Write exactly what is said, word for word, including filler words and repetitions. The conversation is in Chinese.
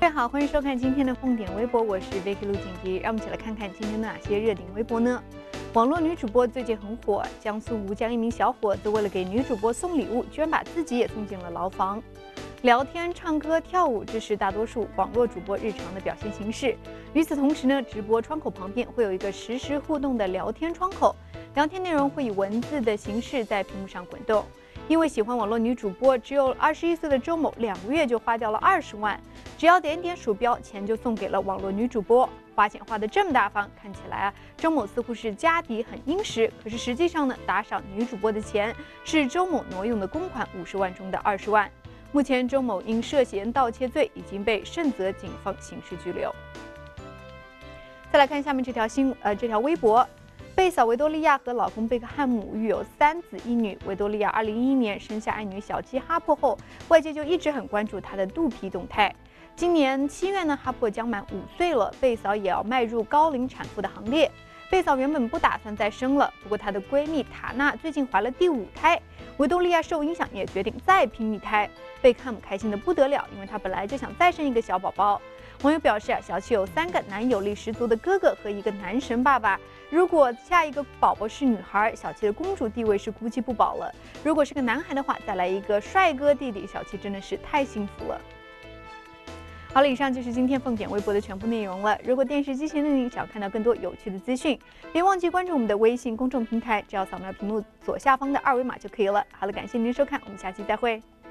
各位好，欢迎收看今天的凤点微博，我是 Vicky 陆景迪。让我们一起来看看今天的哪些热点微博呢？网络女主播最近很火，江苏吴江一名小伙子为了给女主播送礼物，居然把自己也送进了牢房。聊天、唱歌、跳舞，这是大多数网络主播日常的表现形式。与此同时呢，直播窗口旁边会有一个实时互动的聊天窗口，聊天内容会以文字的形式在屏幕上滚动。因为喜欢网络女主播，只有二十一岁的周某两个月就花掉了二十万，只要点点鼠标，钱就送给了网络女主播。花钱花得这么大方，看起来啊，周某似乎是家底很殷实。可是实际上呢，打赏女主播的钱是周某挪用的公款五十万中的二十万。目前，周某因涉嫌盗窃罪已经被盛泽警方刑事拘留。再来看下面这条新呃这条微博。贝嫂维多利亚和老公贝克汉姆育有三子一女。维多利亚二零一一年生下爱女小鸡哈珀后，外界就一直很关注她的肚皮动态。今年七月呢，哈珀将满五岁了，贝嫂也要迈入高龄产妇的行列。贝嫂原本不打算再生了，不过她的闺蜜塔娜最近怀了第五胎，维多利亚受影响也决定再拼一胎。贝克汉姆开心得不得了，因为他本来就想再生一个小宝宝。网友表示啊，小七有三个男友力十足的哥哥和一个男神爸爸。如果下一个宝宝是女孩，小七的公主地位是估计不保了。如果是个男孩的话，再来一个帅哥弟弟，小七真的是太幸福了。好了，以上就是今天凤点微博的全部内容了。如果电视机前的你想看到更多有趣的资讯，别忘记关注我们的微信公众平台，只要扫描屏幕左下方的二维码就可以了。好了，感谢您的收看，我们下期再会。